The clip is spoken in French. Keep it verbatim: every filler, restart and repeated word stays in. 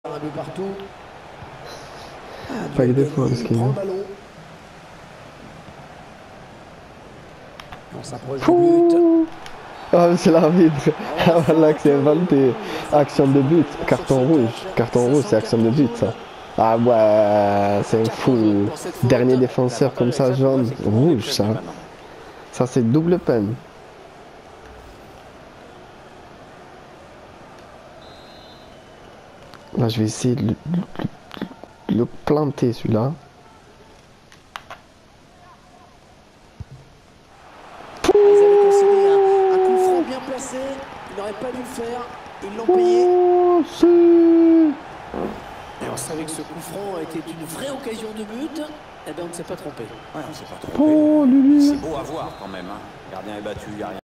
Un peu partout. Pas que des fois, parce Il qu'il prend est. le ballon. On s'approche du but. Ah, c'est l'arbitre. Ah, voilà que c'est inventé. Action de but. Carton rouge. Carton rouge, c'est action de but, ça. Ah ouais, c'est un fou. Dernier défenseur comme ça, jaune. Rouge, ça. Ça, c'est double peine. Là, je vais essayer de le, le- le planter, celui-là. Ils avaient concédé un, un coup franc bien placé. Ils n'auraient pas dû le faire. Ils l'ont payé. Oh, si. Et on savait que ce coup franc était une vraie occasion de but. Eh bien, on ne s'est pas trompé. Ouais, on s'est pas trompé. Oh, lui. C'est beau à voir quand même. Hein. Le gardien est battu, il n'y a rien.